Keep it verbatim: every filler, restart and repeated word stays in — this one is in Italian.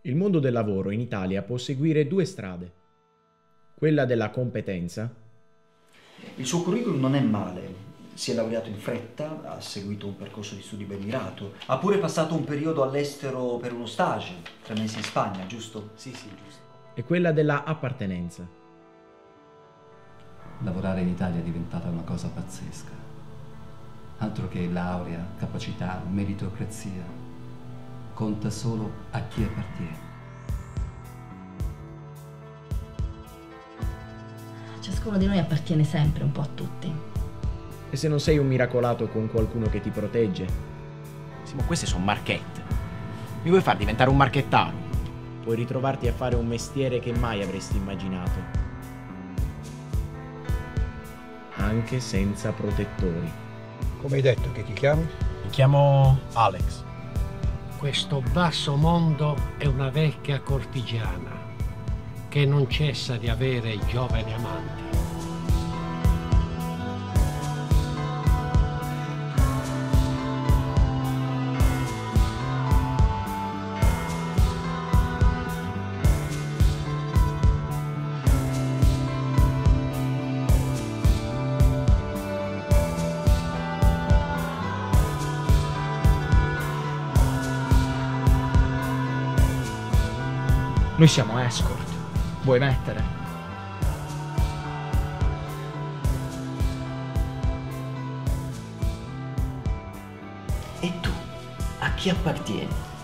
Il mondo del lavoro in Italia può seguire due strade. Quella della competenza. Il suo curriculum non è male. Si è laureato in fretta, ha seguito un percorso di studi ben mirato, ha pure passato un periodo all'estero per uno stage, tre mesi in Spagna, giusto? Sì, sì, giusto. E quella della appartenenza. Lavorare in Italia è diventata una cosa pazzesca. Altro che laurea, capacità, meritocrazia. Conta solo a chi appartiene. Ciascuno di noi appartiene sempre un po' a tutti. E se non sei un miracolato con qualcuno che ti protegge? Sì, ma queste sono marchette. Mi vuoi far diventare un marchettaro? Puoi ritrovarti a fare un mestiere che mai avresti immaginato. Anche senza protettori. Come hai detto che ti chiami? Mi chiamo Alex. Questo basso mondo è una vecchia cortigiana che non cessa di avere giovani amanti. Noi siamo escort. Vuoi mettere? E tu? A chi appartieni?